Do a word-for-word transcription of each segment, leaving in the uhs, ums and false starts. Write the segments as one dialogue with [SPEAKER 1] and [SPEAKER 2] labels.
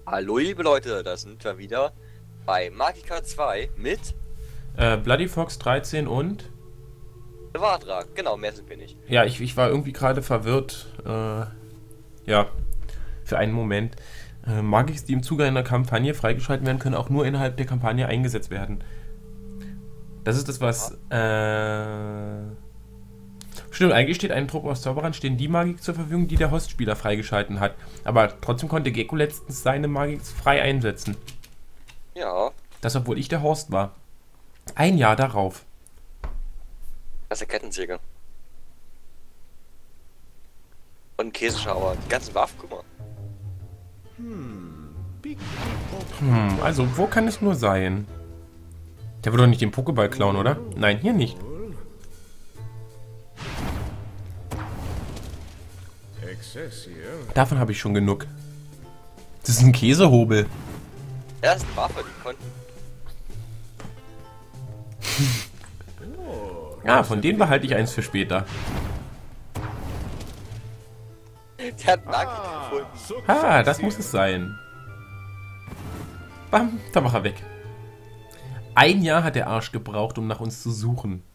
[SPEAKER 1] Hallo liebe Leute, da sind wir wieder bei Magicka zwei mit
[SPEAKER 2] Äh, Bloody Fox dreizehn und...
[SPEAKER 1] Vadra. Genau, mehr sind wir nicht.
[SPEAKER 2] Ja, ich, ich war irgendwie gerade verwirrt. Äh, ja, für einen Moment. Äh, Magics, die im Zuge einer Kampagne freigeschaltet werden, können auch nur innerhalb der Kampagne eingesetzt werden. Das ist das, was... Äh, stimmt, eigentlich steht einem Trupp aus Zauberern, stehen die Magik zur Verfügung, die der Hostspieler freigeschalten hat. Aber trotzdem konnte Gecko letztens seine Magik frei einsetzen.
[SPEAKER 1] Ja,
[SPEAKER 2] Das, obwohl ich der Horst war. Ein Jahr darauf.
[SPEAKER 1] das ist der Kettensäge. Und ein Käseschauer. Die ganzen Waffen, guck mal.
[SPEAKER 2] Hm, also wo kann es nur sein? Der wird doch nicht den Pokéball klauen, oder? Nein, hier nicht. Davon habe ich schon genug. Das ist ein Käsehobel.
[SPEAKER 1] Ja, das ist eine Waffe, die konnten.
[SPEAKER 2] Ja, von denen behalte ich eins für später.
[SPEAKER 1] Der hat Magik gefunden.
[SPEAKER 2] Ah, das muss es sein. Bam, da war er weg. Ein Jahr hat der Arsch gebraucht, um nach uns zu suchen.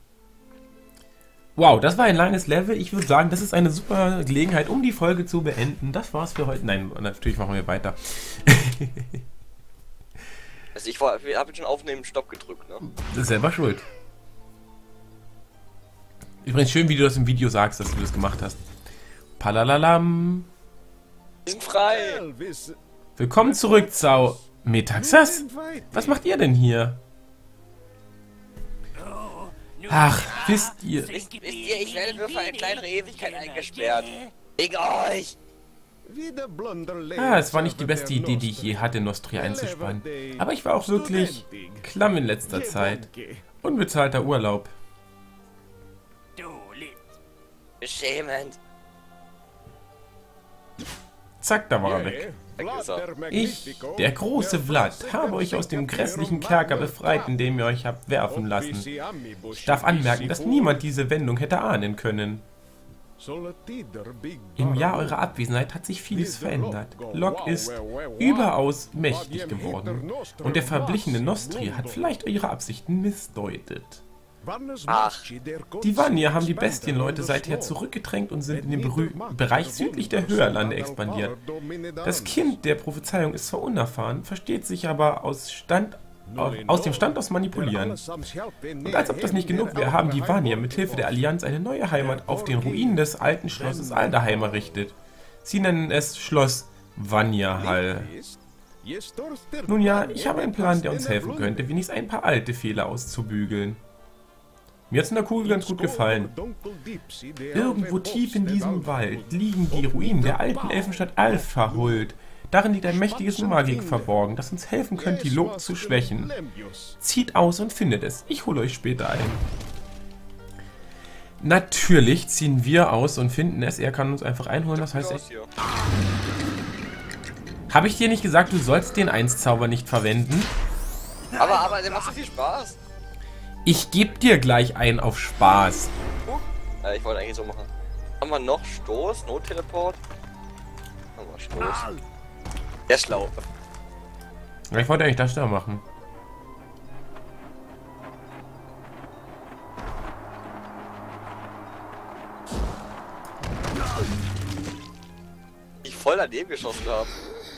[SPEAKER 2] Wow, das war ein langes Level. Ich würde sagen, das ist eine super Gelegenheit, um die Folge zu beenden. Das war's für heute. Nein, natürlich machen wir weiter.
[SPEAKER 1] Also ich habe jetzt schon aufnehmen Stopp gedrückt, ne?
[SPEAKER 2] Das ist selber schuld. Übrigens schön, wie du das im Video sagst, dass du das gemacht hast. Palalalam.
[SPEAKER 1] Wir sind frei!
[SPEAKER 2] Willkommen zurück, Zau. Metaxas? Was macht ihr denn hier? Ach, wisst ihr...
[SPEAKER 1] Wisst, wisst ihr, ich werde nur für eine kleinere Ewigkeit eingesperrt. Wegen euch!
[SPEAKER 2] Ah, es war nicht die beste Idee, die ich je hatte, Nostria einzuspannen. Aber ich war auch wirklich klamm in letzter Zeit. Unbezahlter Urlaub.
[SPEAKER 1] Beschämend.
[SPEAKER 2] Zack, da war er weg. Ich, der große Vlad, habe euch aus dem grässlichen Kerker befreit, in dem ihr euch habt werfen lassen. Ich darf anmerken, dass niemand diese Wendung hätte ahnen können. Im Jahr eurer Abwesenheit hat sich vieles verändert. Locke ist überaus mächtig geworden. Und der verblichene Nostri hat vielleicht eure Absichten missdeutet.
[SPEAKER 1] Ach,
[SPEAKER 2] Die Vanir haben die Bestienleute seither zurückgedrängt und sind in den Berü Bereich südlich der Höherlande expandiert. Das Kind der Prophezeiung ist zwar unerfahren, versteht sich aber aus, Stand, aus dem Stand aus Manipulieren. Und als ob das nicht genug wäre, haben die Vanir mit Hilfe der Allianz eine neue Heimat auf den Ruinen des alten Schlosses Alderheim errichtet. Sie nennen es Schloss Vanirhall. Nun ja, ich habe einen Plan, der uns helfen könnte, wenigstens ein paar alte Fehler auszubügeln. Mir hat es in der Kugel ganz gut gefallen. Irgendwo tief in diesem Wald liegen die Ruinen der alten Elfenstadt Alfahuld. Darin liegt ein mächtiges Magik verborgen, das uns helfen könnte, die Log zu schwächen. Zieht aus und findet es. Ich hole euch später ein. Natürlich ziehen wir aus und finden es. Er kann uns einfach einholen, das heißt... Habe ich dir nicht gesagt, du sollst den Eins-Zauber nicht verwenden?
[SPEAKER 1] aber, aber der macht so viel Spaß.
[SPEAKER 2] Ich gebe dir gleich einen auf Spaß.
[SPEAKER 1] Ja, ich wollte eigentlich so machen. Haben wir noch Stoß? Not-Teleport? Haben wir Stoß. Der ist schlau.
[SPEAKER 2] Ja, ich wollte eigentlich das da machen.
[SPEAKER 1] Ich voll daneben geschossen habe.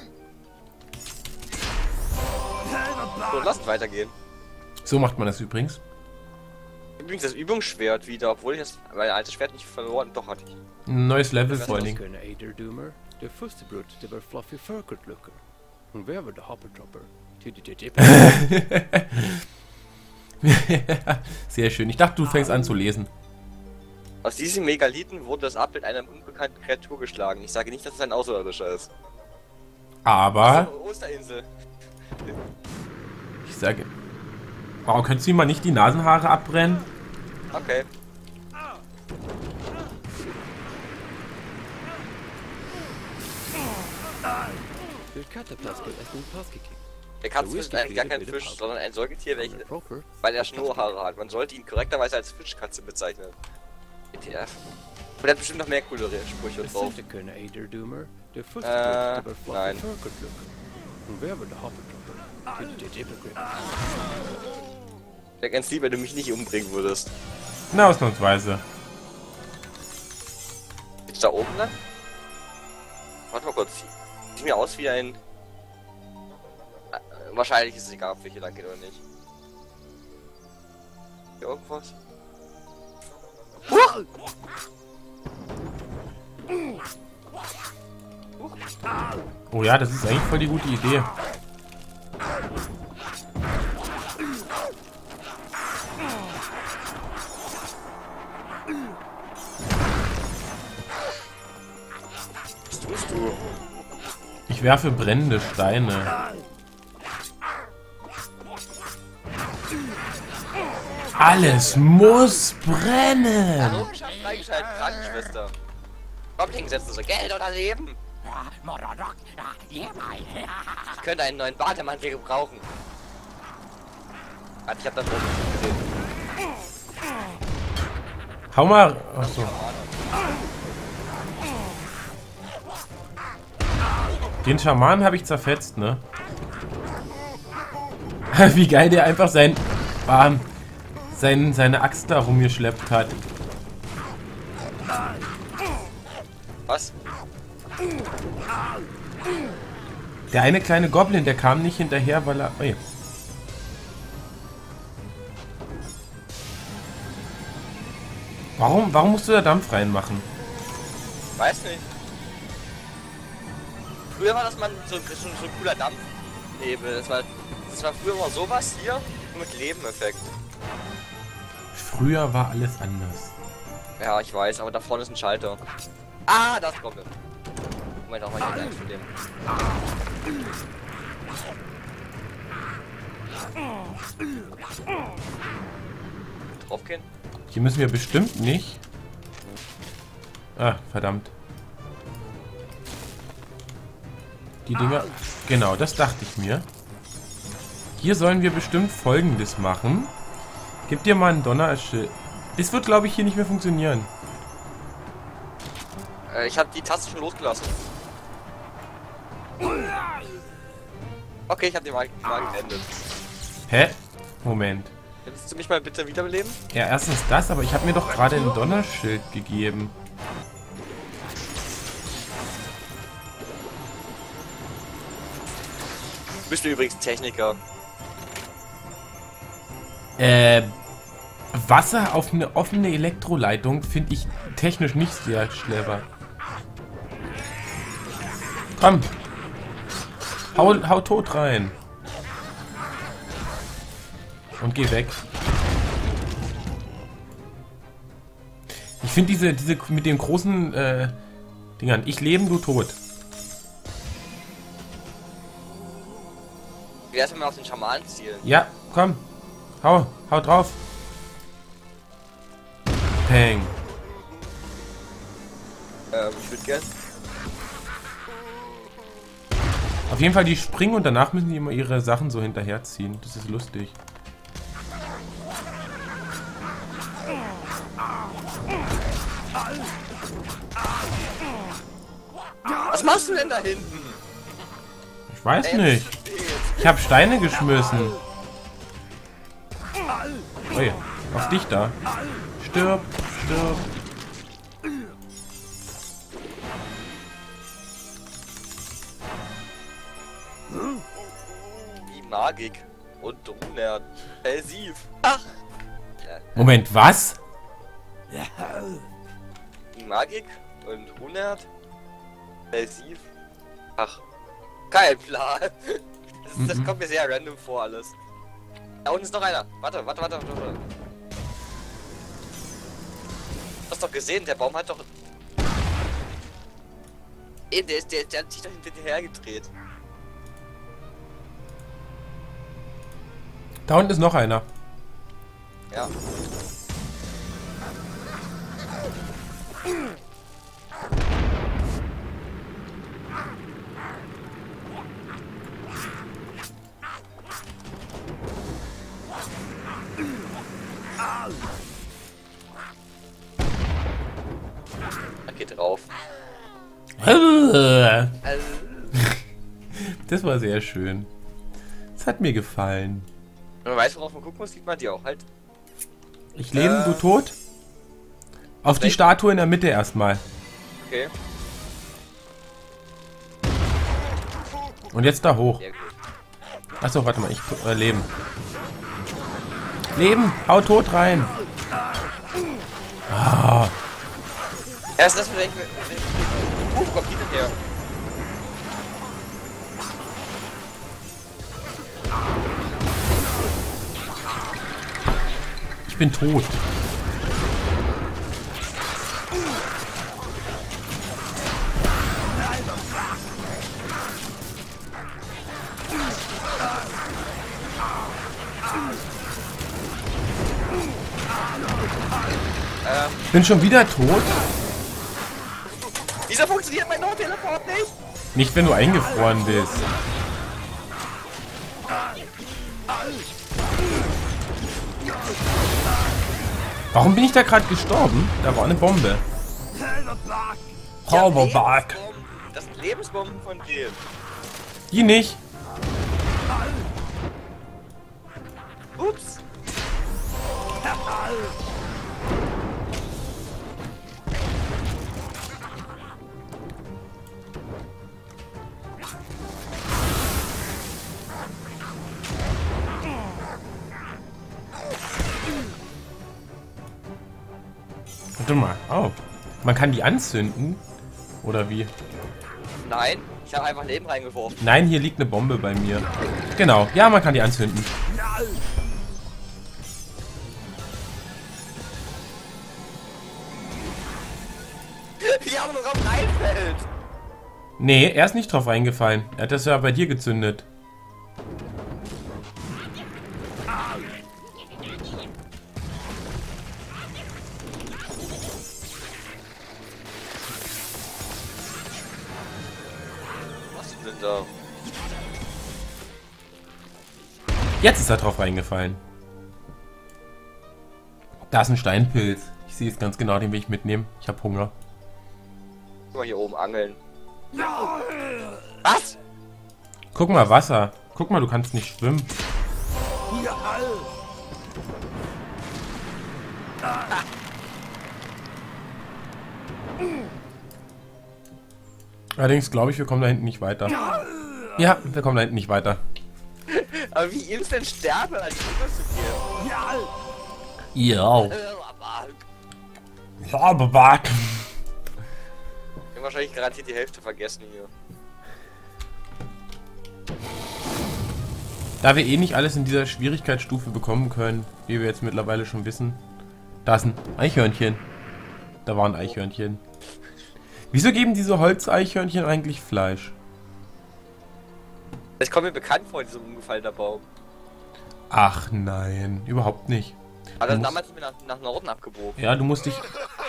[SPEAKER 1] So, lasst weitergehen.
[SPEAKER 2] So macht man das übrigens.
[SPEAKER 1] Übrigens das Übungsschwert wieder, obwohl ich das mein altes Schwert nicht verloren, doch hatte ich.
[SPEAKER 2] Ein neues Level vor allen Dingen. Sehr schön. Ich dachte, du fängst an zu lesen.
[SPEAKER 1] Aus diesem Megalithen wurde das Abbild einer unbekannten Kreatur geschlagen. Ich sage nicht, dass es ein Außerirdischer ist.
[SPEAKER 2] Aber...
[SPEAKER 1] So, Osterinsel.
[SPEAKER 2] Ich sage... Warum könntest du ihm mal nicht die Nasenhaare abbrennen?
[SPEAKER 1] Okay. Der Katze ist eigentlich gar kein Fisch, sondern ein Säugetier, welches, weil er Schnurrhaare hat. Man sollte ihn korrekterweise als Fischkatze bezeichnen. E T F. Und er hat bestimmt noch mehr coolere Sprüche drauf. Äh, nein. Ich wäre ganz lieb, wenn du mich nicht umbringen würdest.
[SPEAKER 2] Na, ausnahmsweise.
[SPEAKER 1] Ist da oben lang? Warte mal kurz. Sieht mir aus wie ein... Äh, wahrscheinlich ist es egal, ob wir hier lang gehen oder nicht. Hier irgendwas? Huch!
[SPEAKER 2] Oh ja, das ist eigentlich voll die gute Idee.
[SPEAKER 1] Was tust du?
[SPEAKER 2] Ich werfe brennende Steine. Alles muss brennen!
[SPEAKER 1] Hallo, ich hab freigeschaltet, Krankenschwester. Komm, hingesetzt, so Geld oder Leben. Ich könnte einen neuen Bademantel gebrauchen. Warte, ich hab das oben gesehen.
[SPEAKER 2] Hau mal. Achso. Den Schamanen habe ich zerfetzt, ne? Wie geil der einfach sein, ähm, sein seine Axt da rumgeschleppt hat.
[SPEAKER 1] Was?
[SPEAKER 2] Der eine kleine Goblin, der kam nicht hinterher, weil er... Oh ja. Warum, warum musst du da Dampf reinmachen?
[SPEAKER 1] Weiß nicht. Früher war das mal so, so, so ein cooler Dampfnebel. Das war, das war früher mal sowas hier mit Lebeneffekt.
[SPEAKER 2] Früher war alles anders.
[SPEAKER 1] Ja, ich weiß, aber da vorne ist ein Schalter. Ah, das kommt. Moment, auch mal hier eins von dem. Draufgehen?
[SPEAKER 2] Hier müssen wir bestimmt nicht. Ah, verdammt. Die Dinger... Genau, das dachte ich mir. Hier sollen wir bestimmt Folgendes machen. Gib dir mal ein Donnerschild. Das wird, glaube ich, hier nicht mehr funktionieren.
[SPEAKER 1] Äh, ich habe die Taste schon losgelassen. Okay, ich habe die mal, mal geendet.
[SPEAKER 2] Hä? Moment.
[SPEAKER 1] Willst du mich mal bitte wiederbeleben?
[SPEAKER 2] Ja, erstens das, aber ich habe mir doch gerade ein Donnerschild gegeben.
[SPEAKER 1] Du bist übrigens Techniker.
[SPEAKER 2] Äh, Wasser auf eine offene Elektroleitung finde ich technisch nicht sehr clever. Komm. Hau, hau tot rein. Und geh weg. Ich finde diese, diese mit den großen äh, Dingern. Ich leben, du tot.
[SPEAKER 1] Wie erst mal auf den Schamanen zielen.
[SPEAKER 2] Ja, komm. Hau, hau drauf. Peng.
[SPEAKER 1] Ähm, ich würde gern.
[SPEAKER 2] Auf jeden Fall, die springen und danach müssen die immer ihre Sachen so hinterherziehen. Das ist lustig.
[SPEAKER 1] Was machst du denn da hinten?
[SPEAKER 2] Ich weiß nicht. Ich habe Steine geschmissen. Oh ja, auf dich da. Stirb, stirb.
[SPEAKER 1] Die Magik und Runert. Pelsiv. Ach.
[SPEAKER 2] Moment, was?
[SPEAKER 1] Die Magik und Runert. Pelsiv. Ach. Kein Plan. Das, das kommt mir sehr random vor alles. Da unten ist noch einer. Warte, warte, warte, warte. warte. Du hast doch gesehen, der Baum hat doch... Eben, der, ist, der, der hat sich doch hinterher gedreht.
[SPEAKER 2] Da unten ist noch einer.
[SPEAKER 1] Ja. Da geht drauf.
[SPEAKER 2] Das war sehr schön. Das hat mir gefallen.
[SPEAKER 1] Wenn man weiß, worauf man gucken muss, sieht man die auch halt.
[SPEAKER 2] Ich lebe,
[SPEAKER 1] äh,
[SPEAKER 2] du tot? Auf die Statue in der Mitte erstmal.
[SPEAKER 1] Okay.
[SPEAKER 2] Und jetzt da hoch.
[SPEAKER 1] Sehr gut.
[SPEAKER 2] Achso, warte mal, ich äh, leben. Leben, hau tot rein. Ah.
[SPEAKER 1] Ja, ist das vielleicht. Uh, wo kommt die denn her?
[SPEAKER 2] Ich bin tot.
[SPEAKER 1] Ähm,
[SPEAKER 2] Bin schon wieder tot?
[SPEAKER 1] Wieso funktioniert mein No-Teleport nicht?
[SPEAKER 2] Nicht, wenn du eingefroren bist. Warum bin ich da gerade gestorben? Da war eine Bombe. Hoverback.
[SPEAKER 1] Das sind Lebensbomben von dir.
[SPEAKER 2] Die nicht.
[SPEAKER 1] Ups.
[SPEAKER 2] Warte mal. Oh. Man kann die anzünden? Oder wie?
[SPEAKER 1] Nein, ich habe einfach Leben reingeworfen.
[SPEAKER 2] Nein, hier liegt eine Bombe bei mir. Genau. Ja, man kann die anzünden.
[SPEAKER 1] Die haben nur drauf reinfällt.
[SPEAKER 2] Nee, er ist nicht drauf eingefallen. Er hat das ja bei dir gezündet.
[SPEAKER 1] Was ist denn da?
[SPEAKER 2] Jetzt ist er drauf reingefallen. Da ist ein Steinpilz. Ich sehe es ganz genau, den will ich mitnehmen. Ich habe Hunger.
[SPEAKER 1] Guck mal hier oben angeln. Was?
[SPEAKER 2] Guck mal, Wasser. Guck mal, du kannst nicht schwimmen. Allerdings glaube ich, wir kommen da hinten nicht weiter. Ja, wir kommen da hinten nicht weiter.
[SPEAKER 1] Aber wie instant sterbe, als rüber zu gehen.
[SPEAKER 2] Ja.
[SPEAKER 1] Äh,
[SPEAKER 2] Ja, aber warte.
[SPEAKER 1] Ich hab wahrscheinlich garantiert die Hälfte vergessen hier.
[SPEAKER 2] Da wir eh nicht alles in dieser Schwierigkeitsstufe bekommen können, wie wir jetzt mittlerweile schon wissen. Da ist ein Eichhörnchen. Da war ein Eichhörnchen. Wieso geben diese Holzeichhörnchen eigentlich Fleisch?
[SPEAKER 1] Das kommt mir bekannt vor, diesem umgefallener Baum.
[SPEAKER 2] Ach nein, überhaupt nicht.
[SPEAKER 1] Aber
[SPEAKER 2] Du
[SPEAKER 1] das
[SPEAKER 2] musst-
[SPEAKER 1] damals mir nach, nach Norden abgebogen.
[SPEAKER 2] Ja, du musst dich...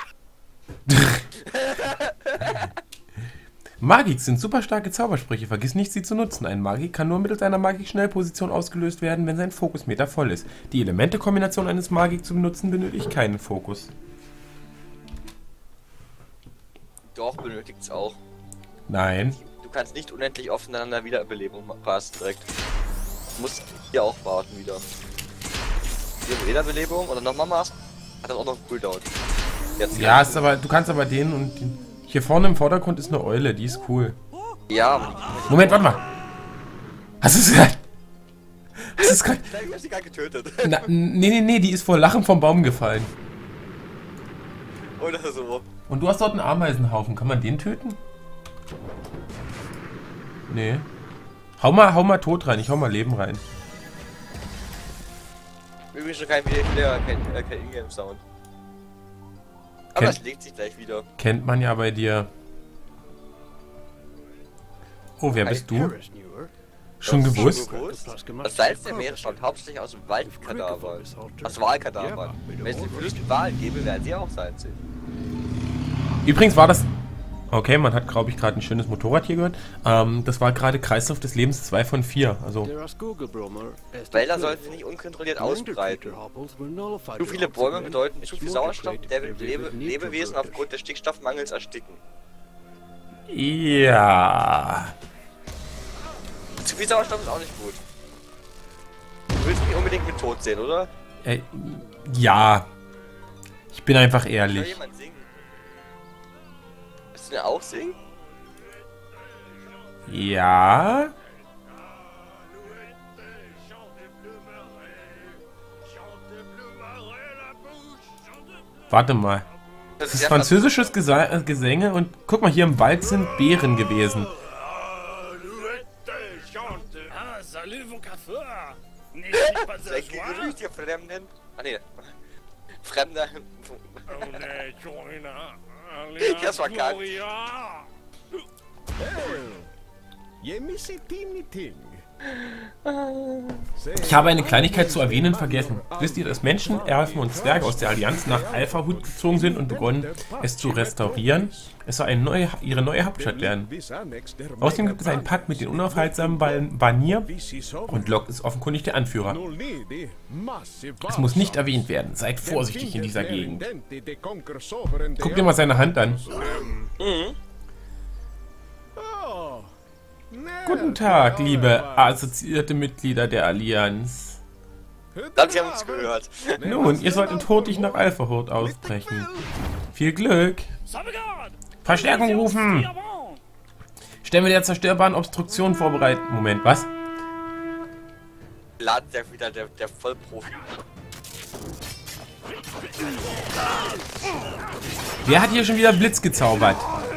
[SPEAKER 2] Magik sind super starke Zaubersprüche. Vergiss nicht, sie zu nutzen. Ein Magik kann nur mittels einer Magik-Schnellposition ausgelöst werden, wenn sein Fokusmeter voll ist. Die Elemente-Kombination eines Magik zu benutzen benötigt keinen Fokus.
[SPEAKER 1] Doch, benötigt es auch.
[SPEAKER 2] Nein.
[SPEAKER 1] Du kannst nicht unendlich oft ineinander Wiederbelebung passen direkt. Du musst hier auch warten wieder. Hier Wiederbelebung oder nochmal machst, hat das auch noch einen Cooldown. Jetzt
[SPEAKER 2] Ja, ist aber, du kannst aber den und den. Hier vorne im Vordergrund ist eine Eule, die ist cool.
[SPEAKER 1] Ja, aber die
[SPEAKER 2] Moment, warte mal. Hast du es gerade? Hast du es gerade?
[SPEAKER 1] Ich hab sie gerade getötet.
[SPEAKER 2] Na, nee, nee, nee, die ist vor Lachen vom Baum gefallen.
[SPEAKER 1] Oder so.
[SPEAKER 2] Und du hast dort einen Ameisenhaufen. Kann man den töten? Nee. Hau mal, hau mal tot rein. Ich hau mal Leben rein.
[SPEAKER 1] Übrigens schon kein Video, kein, äh, kein Ingame-Sound. Aber
[SPEAKER 2] Kennt-
[SPEAKER 1] es legt sich gleich wieder.
[SPEAKER 2] Kennt man ja bei dir. Oh, wer bist du? Schon
[SPEAKER 1] Das ist
[SPEAKER 2] gewusst?
[SPEAKER 1] gewusst. Das Salz der Meere stammt hauptsächlich aus dem Waldkadaver. Aus Walkadaver. Wenn es den Flüssen Walen gäbe, wären sie auch salzig.
[SPEAKER 2] Übrigens war das... Okay, man hat, glaube ich, gerade ein schönes Motorrad hier gehört. Ähm, das war gerade Kreislauf des Lebens zwei von vier. Also,
[SPEAKER 1] Wälder sollten sich nicht unkontrolliert ausbreiten. Zu viele Bäume bedeuten zu viel Sauerstoff, der wird Lebe Lebewesen aufgrund des Stickstoffmangels ersticken.
[SPEAKER 2] ja.
[SPEAKER 1] Spielsauerstoff ist auch nicht gut. Du willst mich unbedingt mit tot sehen, oder?
[SPEAKER 2] Äh, ja. Ich bin einfach
[SPEAKER 1] Soll
[SPEAKER 2] ehrlich.
[SPEAKER 1] jemand singen? Willst du mir auch singen?
[SPEAKER 2] Ja. Warte mal. Das ist französisches Gesa Gesänge und guck mal, hier im Wald sind Bären gewesen.
[SPEAKER 1] Grüßt ihr Fremden. Ah ne. Fremder. Ich hab's verkackt.
[SPEAKER 2] Ich habe eine Kleinigkeit zu erwähnen vergessen. Wisst ihr, dass Menschen, Elfen und Zwerge aus der Allianz nach Alpha-Hut gezogen sind und begonnen, es zu restaurieren? Es soll eine neue, ihre neue Hauptstadt werden. Außerdem gibt es einen Pakt mit den unaufhaltsamen Vanir und Locke ist offenkundig der Anführer. Es muss nicht erwähnt werden. Seid vorsichtig in dieser Gegend. Guck dir mal seine Hand an.
[SPEAKER 1] Mhm.
[SPEAKER 2] Guten Tag, liebe assoziierte Mitglieder der Allianz.
[SPEAKER 1] Dann, Sie haben uns gehört.
[SPEAKER 2] Nun, ihr solltet hurtig nach Alpha-Hut ausbrechen. Viel Glück. Verstärkung rufen. Stämme der zerstörbaren Obstruktion vorbereiten. Moment, was?
[SPEAKER 1] Laden der wieder der, der Vollprofi.
[SPEAKER 2] Wer hat hier schon wieder Blitz gezaubert?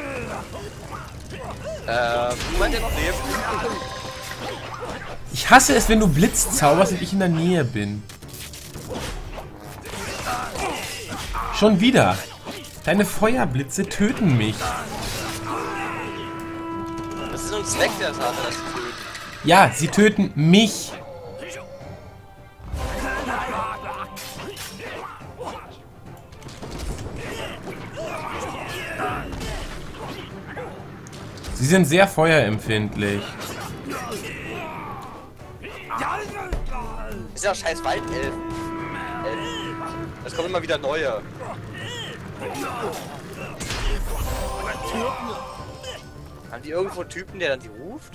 [SPEAKER 1] Äh, niemand, der noch lebt.
[SPEAKER 2] Ich hasse es, wenn du Blitz zauberst und ich in der Nähe bin. Schon wieder. Deine Feuerblitze töten mich.
[SPEAKER 1] Das ist so ein Zweck der Tat, das zu töten.
[SPEAKER 2] Ja, sie töten mich. Sie sind sehr feuerempfindlich.
[SPEAKER 1] Ist ja scheiß Waldelfen. Es kommen immer wieder neue. Haben die irgendwo einen Typen, der dann die ruft?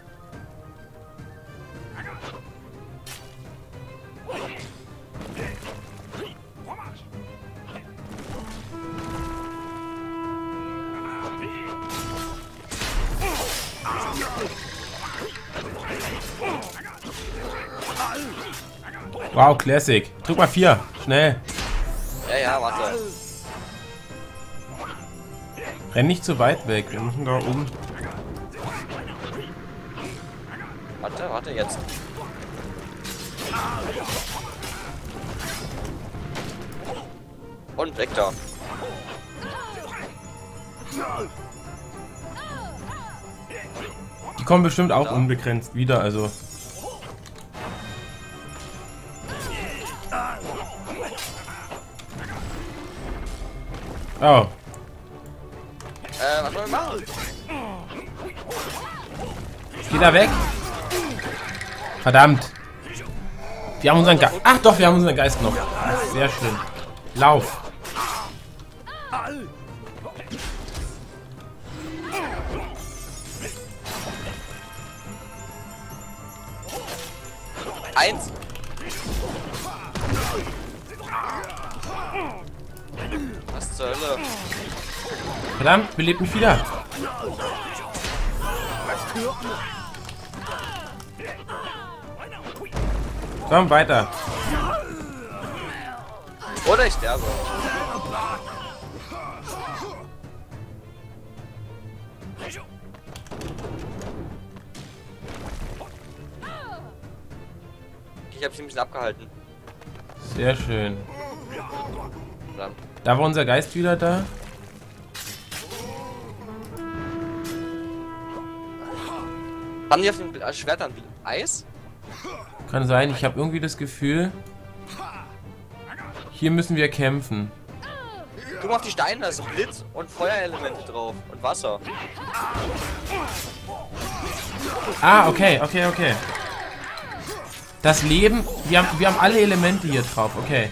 [SPEAKER 2] Wow, Classic. Drück mal vier. Schnell.
[SPEAKER 1] Ja, ja, warte.
[SPEAKER 2] Renn nicht zu weit weg. Wir müssen da oben.
[SPEAKER 1] Warte, warte, jetzt. Und weg da.
[SPEAKER 2] Die kommen bestimmt auch unbegrenzt wieder, also. Oh.
[SPEAKER 1] Äh, was sollen wir machen?
[SPEAKER 2] Geh da weg. Verdammt. Wir haben unseren Geist. Ach doch, wir haben unseren Geist noch. Sehr schön. Lauf.
[SPEAKER 1] Eins. Was zur Hölle?
[SPEAKER 2] Verdammt, belebt mich wieder. Komm, weiter.
[SPEAKER 1] Oder ich sterbe. Ich habe sie ein bisschen abgehalten.
[SPEAKER 2] Sehr schön.
[SPEAKER 1] Verdammt.
[SPEAKER 2] Da war unser Geist wieder da.
[SPEAKER 1] Haben die auf dem Schwert dann wie Eis?
[SPEAKER 2] Kann sein, ich habe irgendwie das Gefühl, hier müssen wir kämpfen.
[SPEAKER 1] Guck mal auf die Steine, da ist Blitz und Feuerelemente drauf und Wasser.
[SPEAKER 2] Ah, okay, okay, okay. Das Leben, wir haben, wir haben alle Elemente hier drauf, okay.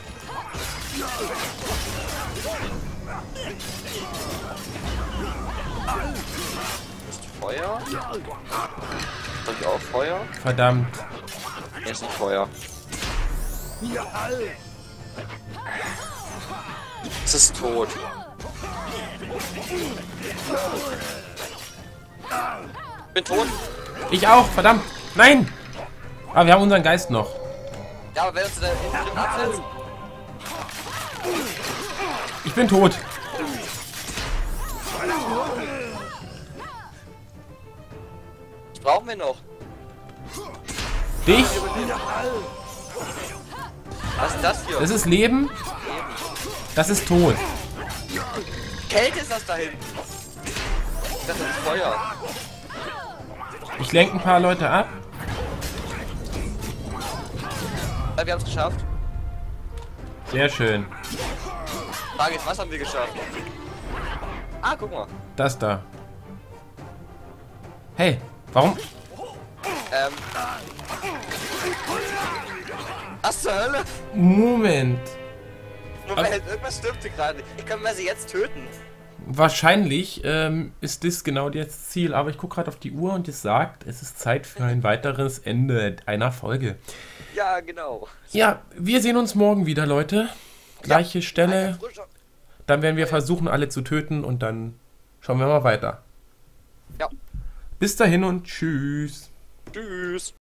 [SPEAKER 1] Feuer. Hab ich auch Feuer?
[SPEAKER 2] Verdammt.
[SPEAKER 1] Hier ist ein Feuer. Es ist tot. Ich bin tot.
[SPEAKER 2] Ich auch, verdammt. Nein! Aber wir haben unseren Geist noch.
[SPEAKER 1] Ja, aber wenn uns da hinten drin absetzt.
[SPEAKER 2] Ich bin tot.
[SPEAKER 1] Was brauchen wir noch?
[SPEAKER 2] Dich?
[SPEAKER 1] Was ist das hier?
[SPEAKER 2] Das ist Leben. Das ist Tod.
[SPEAKER 1] Kälte ist das da hinten. Das ist Feuer.
[SPEAKER 2] Ich lenke ein paar Leute ab.
[SPEAKER 1] Ja, wir haben es geschafft.
[SPEAKER 2] Sehr schön.
[SPEAKER 1] Frage ist, was haben wir geschafft? Ah, guck mal.
[SPEAKER 2] Das da. Hey, warum?
[SPEAKER 1] Ähm. Was zur Hölle?
[SPEAKER 2] Moment.
[SPEAKER 1] Moment, irgendwas stimmte gerade nicht. Ich kann mir sie jetzt töten.
[SPEAKER 2] Wahrscheinlich ähm, ist das genau das Ziel, aber ich gucke gerade auf die Uhr und es sagt, es ist Zeit für ein weiteres Ende einer Folge.
[SPEAKER 1] Ja, genau.
[SPEAKER 2] Ja, wir sehen uns morgen wieder, Leute. Gleiche
[SPEAKER 1] Ja,
[SPEAKER 2] Stelle. Dann werden wir versuchen, alle zu töten und dann schauen wir mal weiter.
[SPEAKER 1] Ja.
[SPEAKER 2] Bis dahin und tschüss.
[SPEAKER 1] Tschüss.